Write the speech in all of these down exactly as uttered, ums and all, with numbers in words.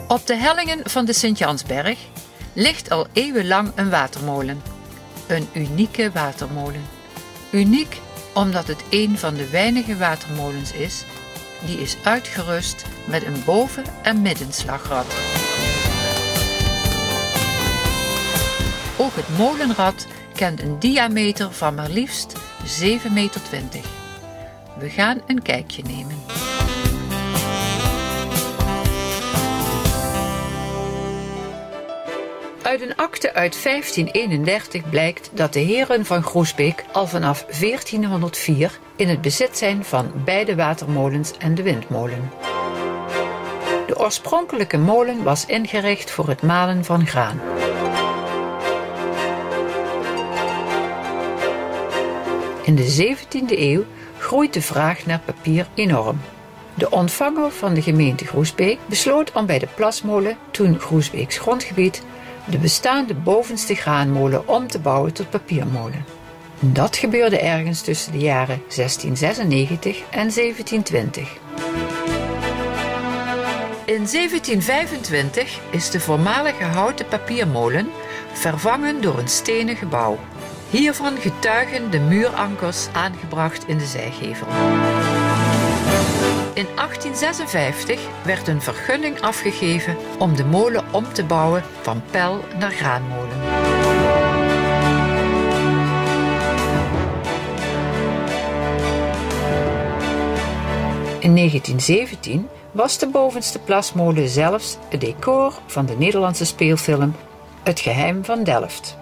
Op de hellingen van de Sint-Jansberg ligt al eeuwenlang een watermolen. Een unieke watermolen. Uniek omdat het een van de weinige watermolens is die is uitgerust met een boven- en middenslagrad. Ook het molenrad kent een diameter van maar liefst zeven meter twintig. We gaan een kijkje nemen. Uit een akte uit vijftien eenendertig blijkt dat de heren van Groesbeek al vanaf veertienhonderdvier in het bezit zijn van beide watermolens en de windmolen. De oorspronkelijke molen was ingericht voor het malen van graan. In de zeventiende eeuw groeit de vraag naar papier enorm. De ontvanger van de gemeente Groesbeek besloot om bij de plasmolen, toen Groesbeeks grondgebied, de bestaande bovenste graanmolen om te bouwen tot papiermolen. Dat gebeurde ergens tussen de jaren zestien zesennegentig en zeventien twintig. In zeventien vijfentwintig is de voormalige houten papiermolen vervangen door een stenen gebouw. Hiervan getuigen de muurankers aangebracht in de zijgevel. In achttien zesenvijftig werd een vergunning afgegeven om de molen om te bouwen van pel naar graanmolen. In negentien zeventien was de bovenste plasmolen zelfs het decor van de Nederlandse speelfilm Het Geheim van Delft.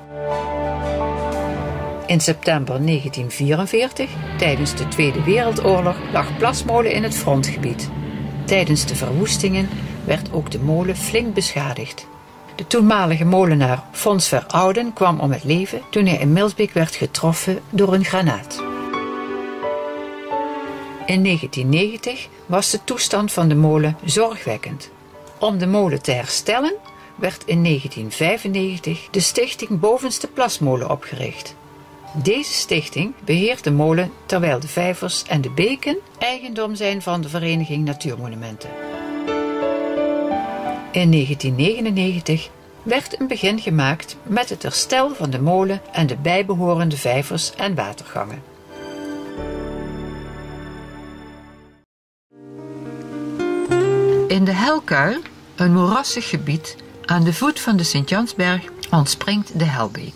In september negentien vierenveertig, tijdens de Tweede Wereldoorlog, lag Plasmolen in het frontgebied. Tijdens de verwoestingen werd ook de molen flink beschadigd. De toenmalige molenaar Fons Verouden kwam om het leven toen hij in Milsbeek werd getroffen door een granaat. In negentien negentig was de toestand van de molen zorgwekkend. Om de molen te herstellen werd in negentien vijfennegentig de stichting Bovenste Plasmolen opgericht. Deze stichting beheert de molen terwijl de vijvers en de beken eigendom zijn van de Vereniging Natuurmonumenten. In negentien negenennegentig werd een begin gemaakt met het herstel van de molen en de bijbehorende vijvers en watergangen. In de Helkuil, een moerassig gebied aan de voet van de Sint-Jansberg, ontspringt de Helbeek.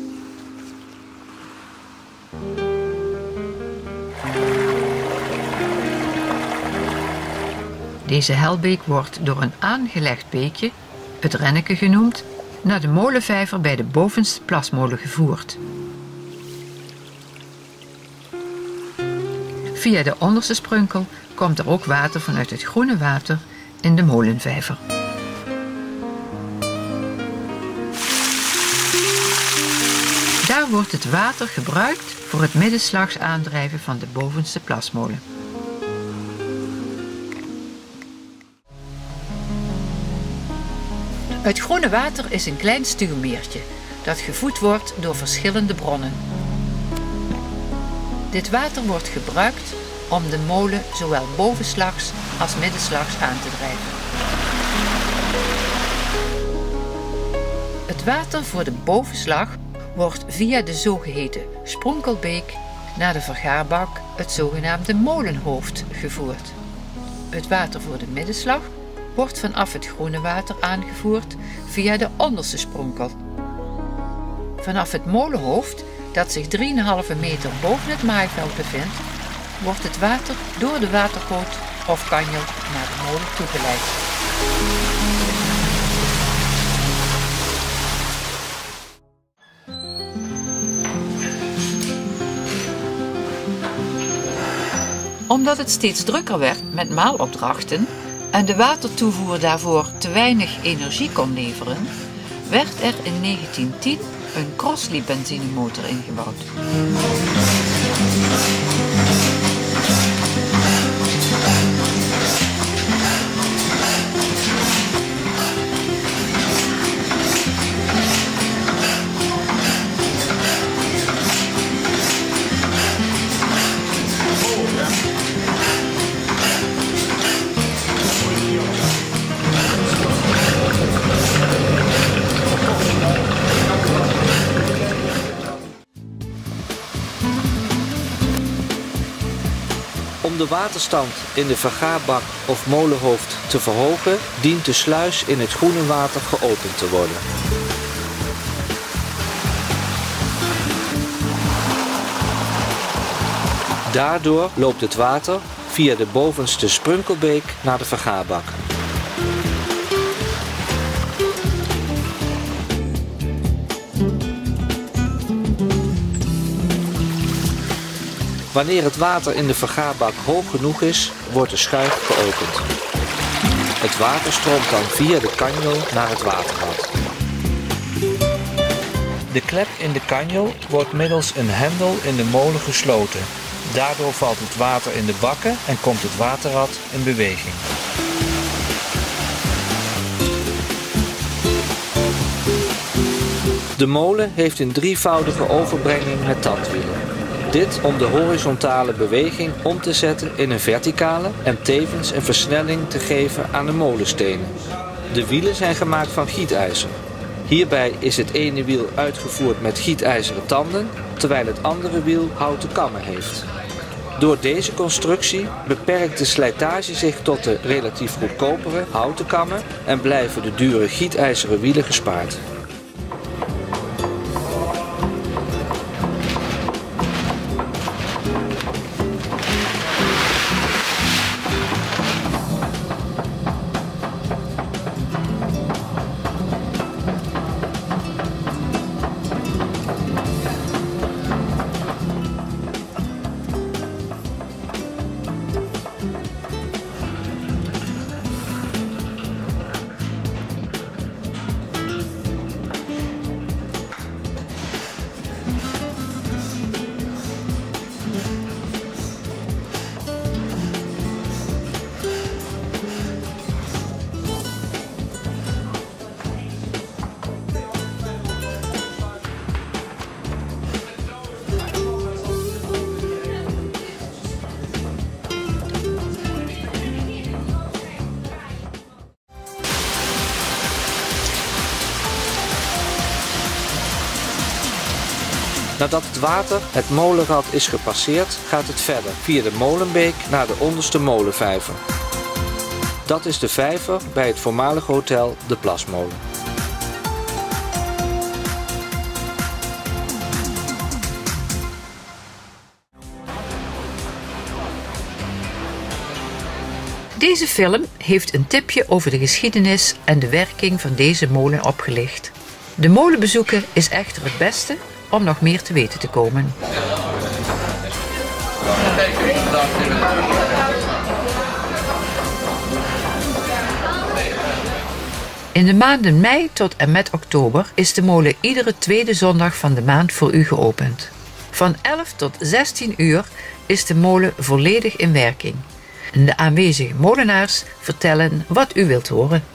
Deze Helbeek wordt door een aangelegd beekje, het Renneke genoemd, naar de molenvijver bij de bovenste plasmolen gevoerd. Via de onderste sprunkel komt er ook water vanuit het groene water in de molenvijver. Daar wordt het water gebruikt voor het middenslags aandrijven van de bovenste plasmolen. Het groene water is een klein stuwmeertje dat gevoed wordt door verschillende bronnen. Dit water wordt gebruikt om de molen zowel bovenslags als middenslags aan te drijven. Het water voor de bovenslag wordt via de zogeheten spronkelbeek naar de vergaarbak, het zogenaamde molenhoofd, gevoerd. Het water voor de middenslag wordt vanaf het groene water aangevoerd via de onderste spronkel. Vanaf het molenhoofd, dat zich drie komma vijf meter boven het maaiveld bevindt, wordt het water door de watergoot of kanjel naar de molen toegeleid. Omdat het steeds drukker werd met maalopdrachten en de watertoevoer daarvoor te weinig energie kon leveren, werd er in negentien tien een Crossley benzinemotor ingebouwd. Om de waterstand in de vergaarbak of molenhoofd te verhogen, dient de sluis in het groene water geopend te worden. Daardoor loopt het water via de bovenste sprunkelbeek naar de vergaarbak. Wanneer het water in de vergaarbak hoog genoeg is, wordt de schuif geopend. Het water stroomt dan via de kanjel naar het waterrad. De klep in de kanjel wordt middels een hendel in de molen gesloten. Daardoor valt het water in de bakken en komt het waterrad in beweging. De molen heeft een drievoudige overbrenging met tandwielen. Dit om de horizontale beweging om te zetten in een verticale en tevens een versnelling te geven aan de molenstenen. De wielen zijn gemaakt van gietijzer. Hierbij is het ene wiel uitgevoerd met gietijzeren tanden, terwijl het andere wiel houten kammen heeft. Door deze constructie beperkt de slijtage zich tot de relatief goedkopere houten kammen en blijven de dure gietijzeren wielen gespaard. Nadat het water het molenrad is gepasseerd, gaat het verder via de molenbeek naar de onderste molenvijver. Dat is de vijver bij het voormalige hotel De Plasmolen. Deze film heeft een tipje over de geschiedenis en de werking van deze molen opgelicht. De molen bezoeken is echter het beste om nog meer te weten te komen. In de maanden mei tot en met oktober is de molen iedere tweede zondag van de maand voor u geopend. Van elf tot zestien uur is de molen volledig in werking. De aanwezige molenaars vertellen wat u wilt horen.